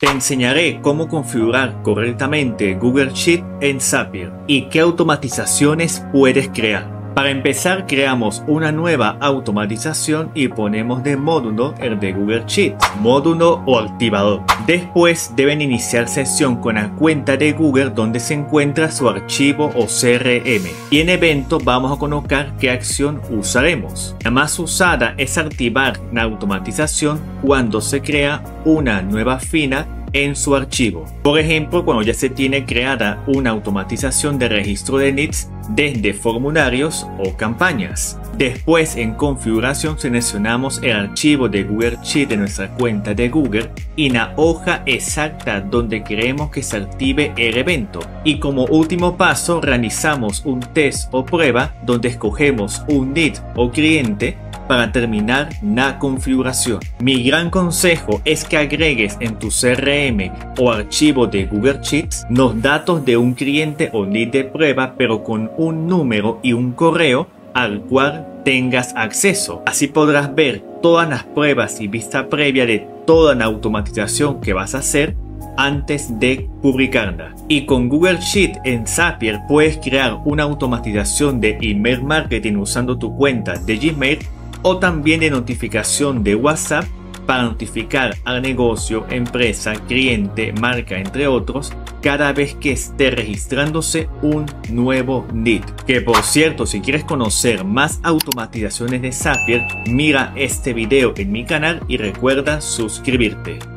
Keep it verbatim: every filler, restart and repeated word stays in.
Te enseñaré cómo configurar correctamente Google Sheets en Zapier y qué automatizaciones puedes crear. Para empezar, creamos una nueva automatización y ponemos de módulo el de Google Sheets, módulo o activador. Después deben iniciar sesión con la cuenta de Google donde se encuentra su archivo o C R M. Y en evento vamos a colocar qué acción usaremos. La más usada es activar la automatización cuando se crea una nueva fila en su archivo. Por ejemplo, cuando ya se tiene creada una automatización de registro de leads desde formularios o campañas. Después, en configuración, seleccionamos el archivo de Google Sheets de nuestra cuenta de Google y la hoja exacta donde queremos que se active el evento. Y como último paso, realizamos un test o prueba donde escogemos un lead o cliente para terminar la configuración. Mi gran consejo es que agregues en tu C R M o archivo de Google Sheets los datos de un cliente o lead de prueba, pero con un número y un correo al cual tengas acceso. Así podrás ver todas las pruebas y vista previa de toda la automatización que vas a hacer antes de publicarla. Y con Google Sheets en Zapier puedes crear una automatización de email marketing usando tu cuenta de Gmail o también de notificación de WhatsApp para notificar al negocio, empresa, cliente, marca, entre otros, cada vez que esté registrándose un nuevo lead. Que por cierto, si quieres conocer más automatizaciones de Zapier, mira este video en mi canal y recuerda suscribirte.